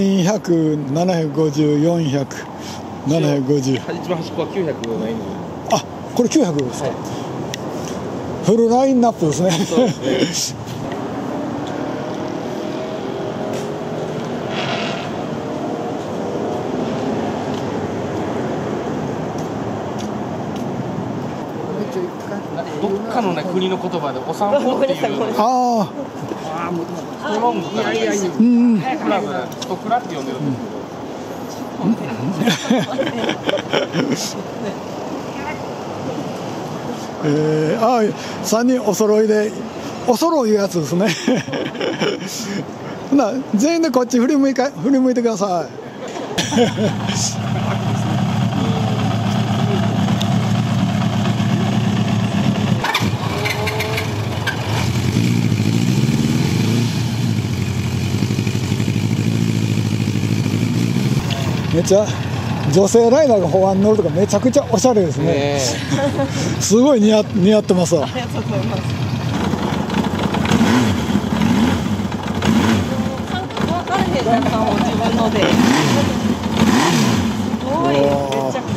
200、750、400、750。 一番端っこは900ないの。 あ、これ900ですか。フルラインナップですね。 そうですね。どっかのね国の言葉でお散歩っていうあストロングからクラブでストクラって呼んでるんですけど。 あ、3人お揃いで、お揃いいうやつですね。ほな全員でこっち振り向いてください。めっちゃ女性ライダーが法案に乗るとかめちゃくちゃおしゃれですね。すごい似合ってますわ。 ありがとうございます。感覚分からへん、なんかもう自分ので。すごい、めっちゃ